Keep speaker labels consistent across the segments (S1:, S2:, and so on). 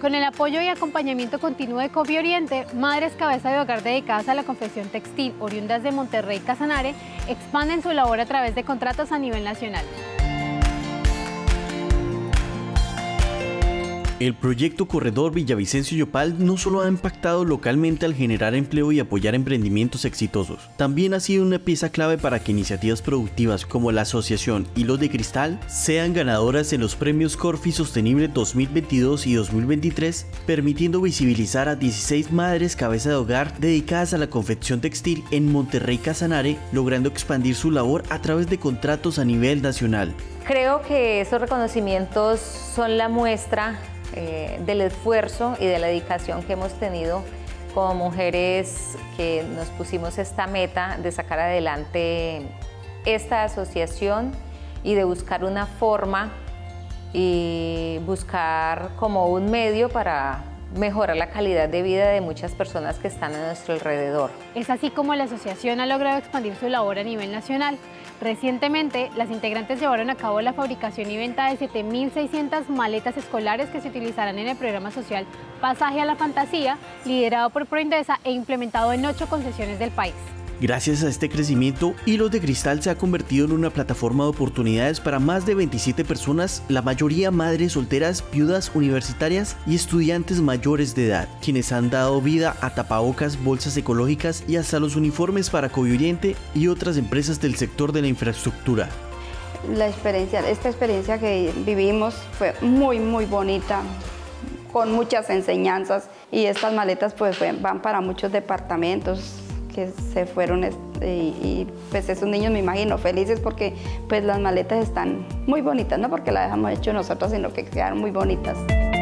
S1: Con el apoyo y acompañamiento continuo de Covioriente, madres cabeza de hogar dedicadas a la confección textil oriundas de Monterrey y Casanare expanden su labor a través de contratos a nivel nacional.
S2: El proyecto Corredor Villavicencio-Yopal no solo ha impactado localmente al generar empleo y apoyar emprendimientos exitosos, también ha sido una pieza clave para que iniciativas productivas como la Asociación Hilos de Cristal sean ganadoras en los premios Corfi Sostenible 2022 y 2023, permitiendo visibilizar a 16 madres cabeza de hogar dedicadas a la confección textil en Monterrey y Casanare, logrando expandir su labor a través de contratos a nivel nacional.
S3: Creo que esos reconocimientos son la muestra del esfuerzo y de la dedicación que hemos tenido como mujeres que nos pusimos esta meta de sacar adelante esta asociación y de buscar una forma y buscar como un medio para mejorar la calidad de vida de muchas personas que están a nuestro alrededor.
S1: Es así como la asociación ha logrado expandir su labor a nivel nacional. Recientemente, las integrantes llevaron a cabo la fabricación y venta de 7.600 maletas escolares que se utilizarán en el programa social Pasaje a la Fantasía, liderado por Proindesa e implementado en 8 concesiones del país.
S2: Gracias a este crecimiento, Hilos de Cristal se ha convertido en una plataforma de oportunidades para más de 27 personas, la mayoría madres solteras, viudas universitarias y estudiantes mayores de edad, quienes han dado vida a tapabocas, bolsas ecológicas y hasta los uniformes para Covioriente y otras empresas del sector de la infraestructura.
S4: Esta experiencia que vivimos fue muy bonita, con muchas enseñanzas, y estas maletas pues van para muchos departamentos que se fueron y pues esos niños me imagino felices porque pues las maletas están muy bonitas, no porque las hemos hecho nosotros, sino que quedaron muy bonitas.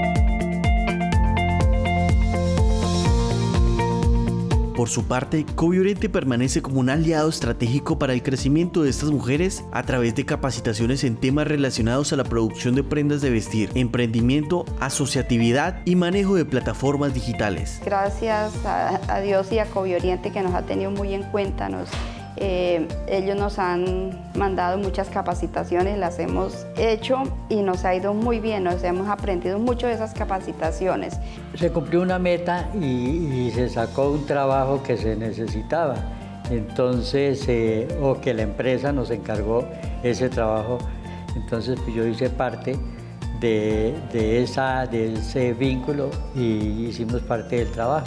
S2: Por su parte, Covioriente permanece como un aliado estratégico para el crecimiento de estas mujeres a través de capacitaciones en temas relacionados a la producción de prendas de vestir, emprendimiento, asociatividad y manejo de plataformas digitales.
S4: Gracias a Dios y a Covioriente, que nos ha tenido muy en cuenta. Ellos nos han mandado muchas capacitaciones, las hemos hecho y nos ha ido muy bien, hemos aprendido mucho de esas capacitaciones.
S5: Se cumplió una meta y se sacó un trabajo que se necesitaba, entonces, o que la empresa nos encargó ese trabajo, entonces pues yo hice parte de ese vínculo y hicimos parte del trabajo.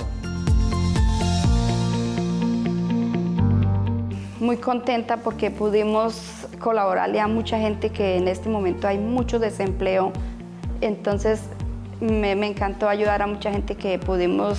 S4: Muy contenta porque pudimos colaborarle a mucha gente que en este momento hay mucho desempleo, entonces me encantó ayudar a mucha gente que pudimos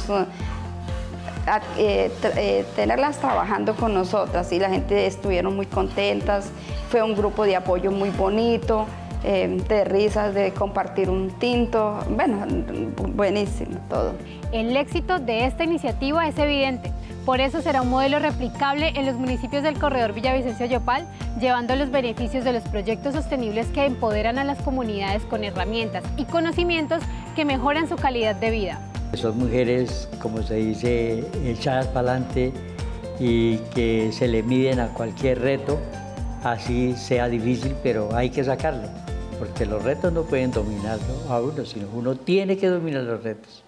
S4: tenerlas trabajando con nosotras, y la gente estuvieron muy contentas. Fue un grupo de apoyo muy bonito, de risas, de compartir un tinto, bueno, buenísimo todo.
S1: El éxito de esta iniciativa es evidente. Por eso será un modelo replicable en los municipios del Corredor Villavicencio-Yopal, llevando los beneficios de los proyectos sostenibles que empoderan a las comunidades con herramientas y conocimientos que mejoran su calidad de vida.
S5: Son mujeres, como se dice, echadas para adelante y que se le miden a cualquier reto, así sea difícil, pero hay que sacarlo, porque los retos no pueden dominarlo a uno, sino uno tiene que dominar los retos.